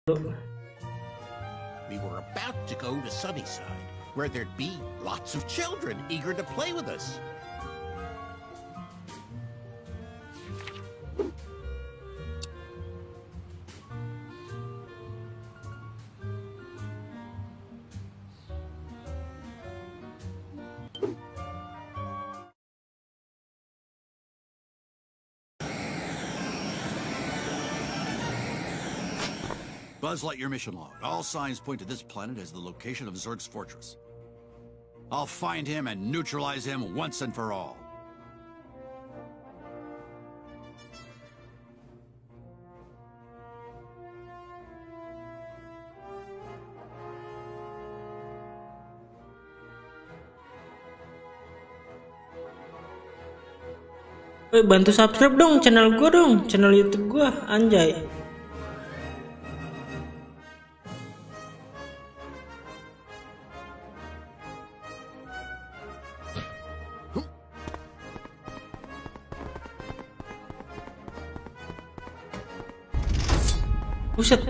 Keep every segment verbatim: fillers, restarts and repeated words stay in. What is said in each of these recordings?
We were about to go to Sunnyside, where there'd be lots of children eager to play with us. Buzz Lightyear mission log. All signs point to this planet as the location of Zurg's fortress. I'll find him and neutralize him once and for all. Woi, bantu subscribe dong channel gua dong, channel YouTube gua, anjay. Buset.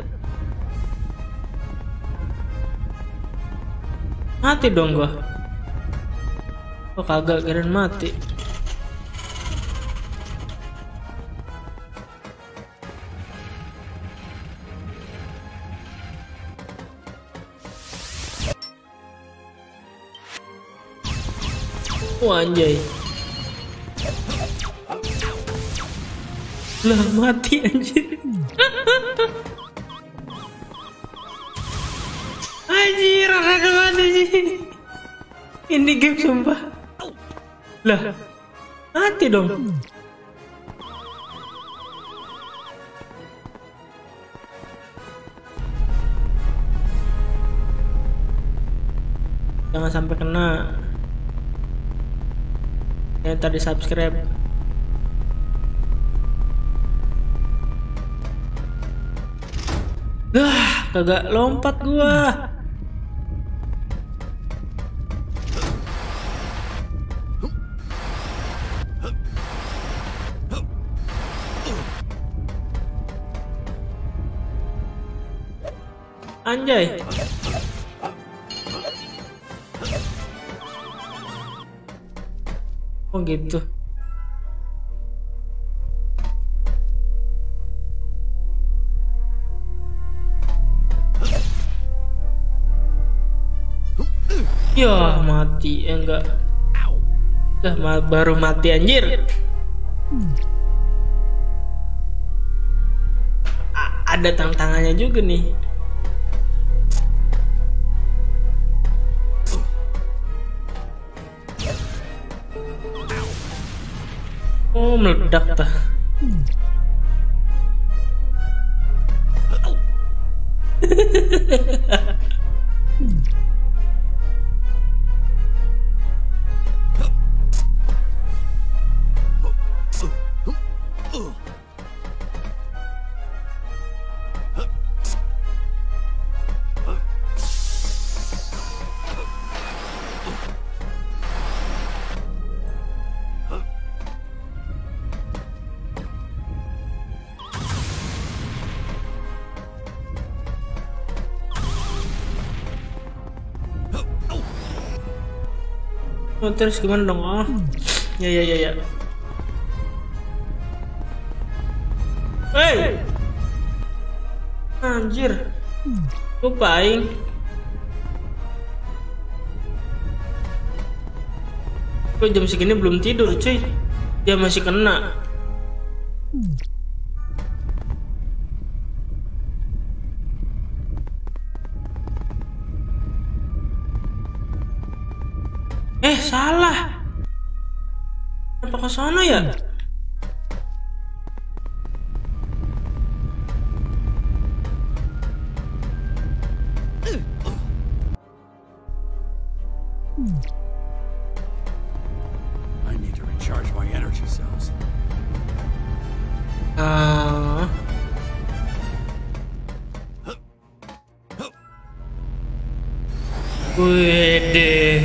Mati dong gua. Oh kagak, kirain mati. Oh anjay. Lah mati anjir. Anjir, ada mana sih? Ini game sumpah. Lah, mati dong. Jangan sampai kena. Ya tadi subscribe. Dah, kagak lompat gua. Anjay. Oh gitu. Ya mati, eh, enggak. Dah ma baru mati anjir. A ada tantangannya juga nih. Oh meledak tah. Oh, terus gimana dong? Oh, ya ya ya ya. Hey, anjir, lupain. Gue jam segini belum tidur, cuy. Dia masih kena. Eh salah. Apa ke sana ya? I need to recharge my energy cells. Ah. Wede.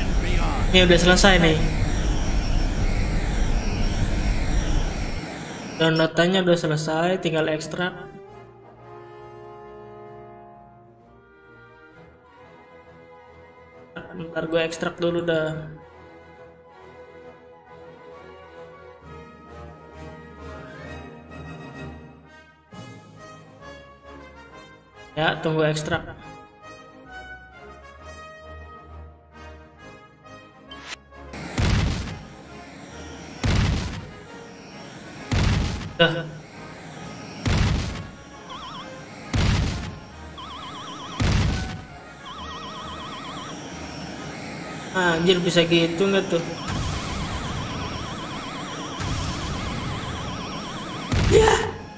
Ini udah selesai nih. Dan datanya udah selesai, tinggal ekstrak. Ntar gue ekstrak dulu dah. Ya, tunggu ekstrak. Dah. Ah, anjir, bisa gitu nggak tuh? Ya.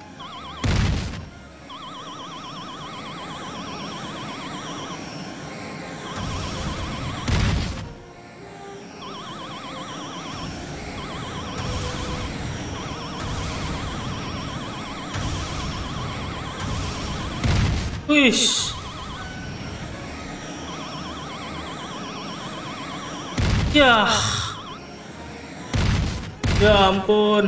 Wish. Ya. Ya ampun.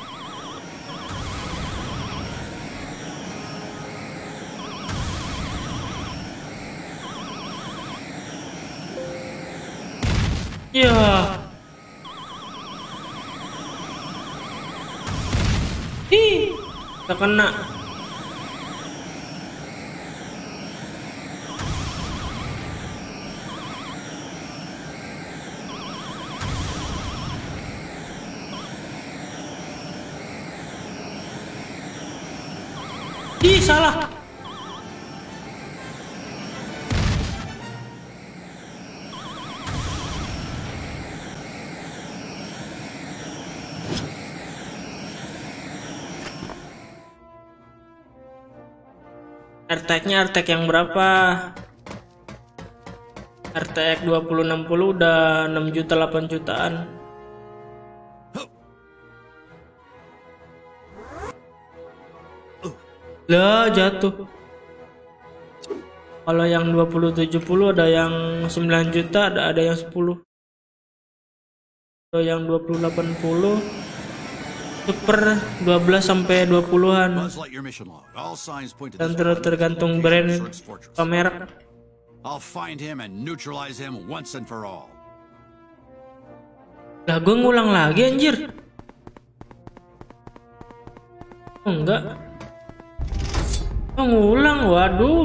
Ya. Ih, tak kena. Ih, salah. R T X-nya R T X yang berapa? R T X dua puluh enam puluh udah enam juta delapan jutaan. Lah, jatuh. Kalau yang dua puluh tujuh puluh ada yang sembilan juta, ada ada yang sepuluh. Kalau yang dua puluh delapan puluh super dua belas sampai dua puluhan. Dan ter tergantung brand kamera. I'll find him and neutralize him once and for all. Lah, gue ngulang lagi anjir. Oh, enggak. Oh, ngulang, waduh.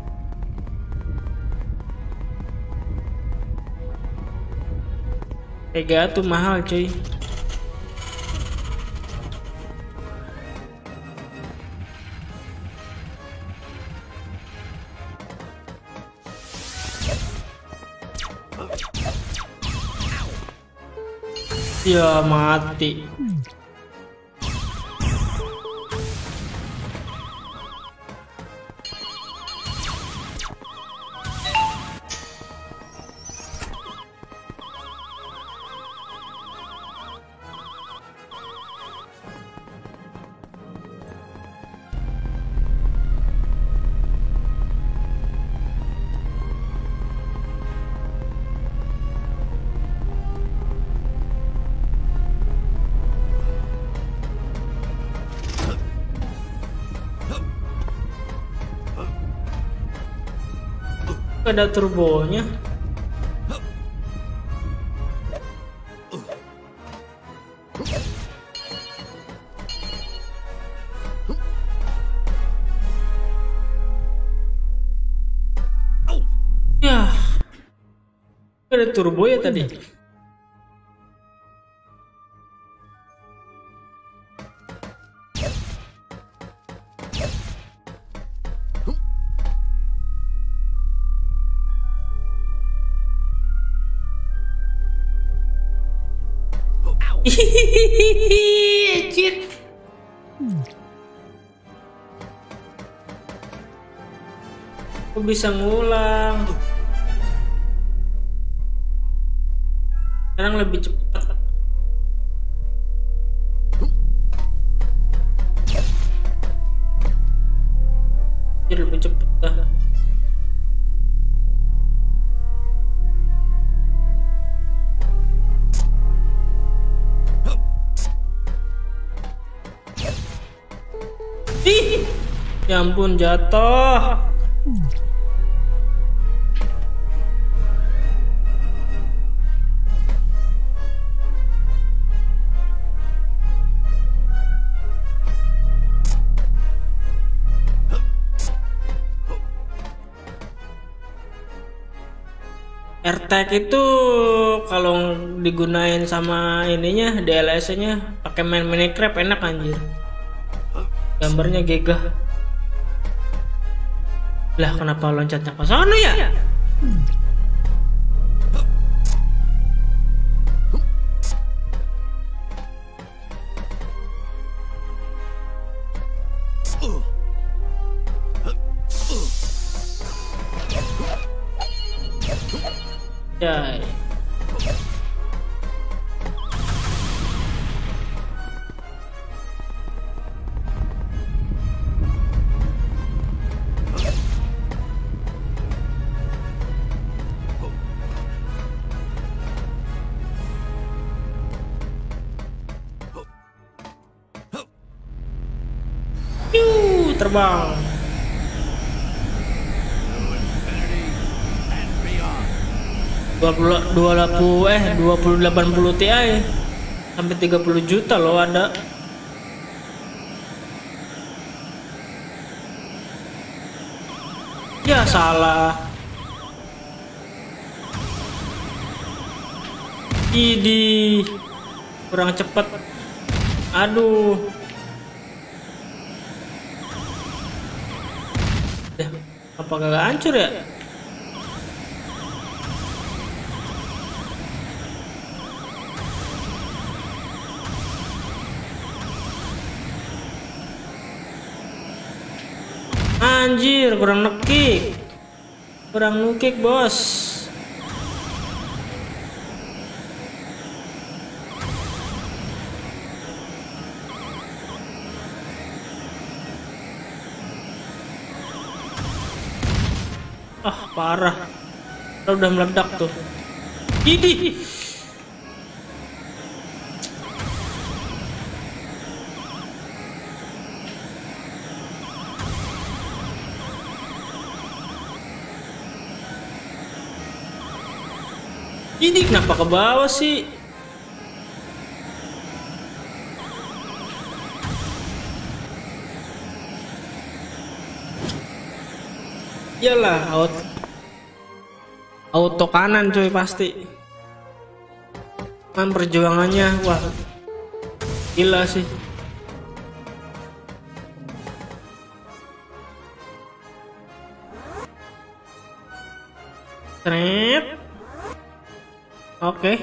Tega tuh mahal cuy. Ya mati. Ada turbonya. Ya, ada turbo ya tadi. Hihihi, anjir. Aku bisa ngulang. Sekarang lebih cepat. Anjir, lebih cepat dah. Ya ampun, jatuh. AirTag itu kalau digunain sama ininya D L S nya pakai main Minecraft enak anjir. Gambarnya gagah. Lah kenapa loncatnya ke sana ya? Ya. Yuh, terbang. dua puluh eh dua puluh delapan puluh Ti sampai tiga puluh juta loh ada. Ya salah. Idi kurang cepet. Aduh. Ya, apa gak hancur ya? Anjir, kurang nekik. Kurang nukik, bos. Ah, parah. Udah meledak tuh. Ini. Ini kenapa ke bawah sih? Iyalah, auto, auto kanan cuy pasti. Kan perjuangannya, wah, gila sih. Trip. Oke. Okay.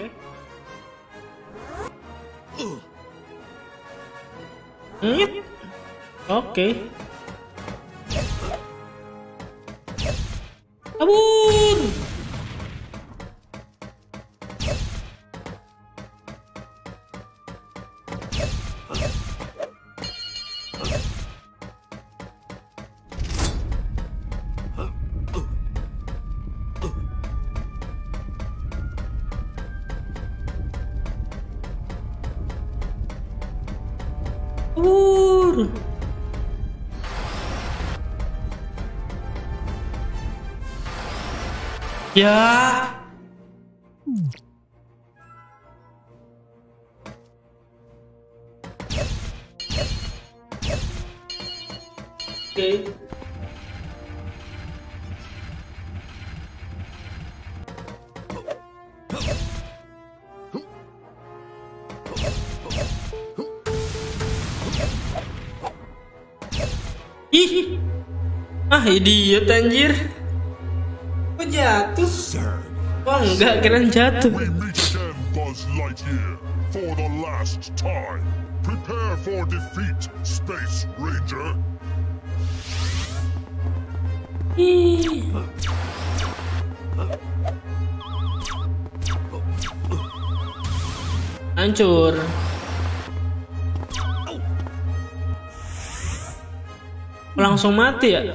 Hmm. Oke. Okay. Kabur. Kabur. Ya. Oke. Okay. Ih. Ah, idiot anjir. Kok jatuh? Oh enggak, keren jatuh. We meet again, Buzz Lightyear, for the last time. Prepare for defeat, Space Ranger. Ih. Hancur. Langsung mati ya?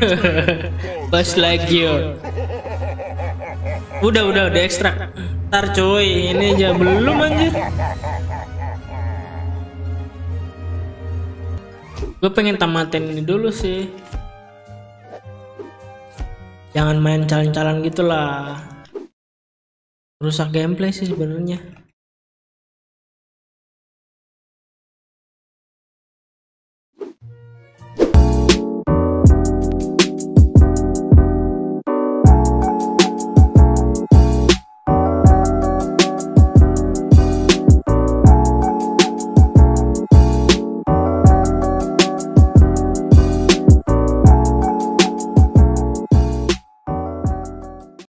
Buzz Lightyear. Udah udah udah ekstrak. Ntar cuy, ini aja belum anjir. Gue pengen tamatin ini dulu sih. Jangan main calon-calon gitulah. Rusak gameplay sih sebenarnya.